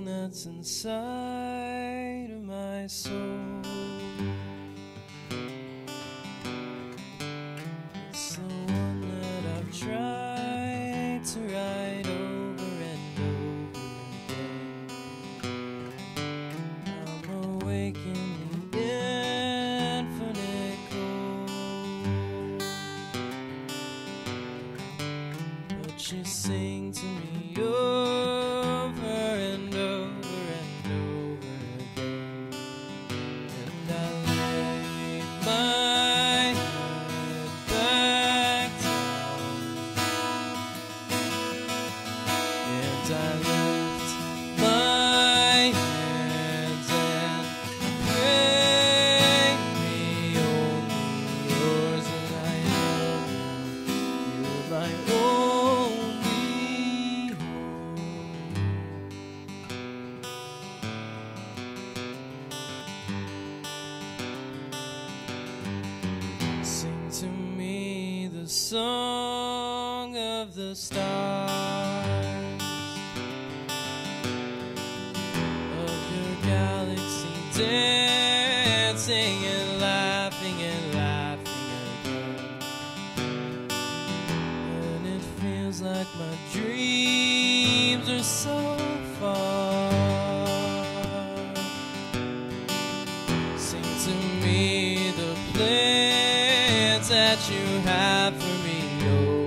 that's inside of my soul. It's the one that I've tried to write over and over again. I'm awake in the infinite cold, but you sing to me over and over and over again. And I lay my head back down, and I lift my hands and pray me only yours, and I love you, my only hope. Sing to me the song of the stars, of your galaxy dancing and laughing again. And it feels like my dreams are so far. Sing to me the plans that you have for me, oh.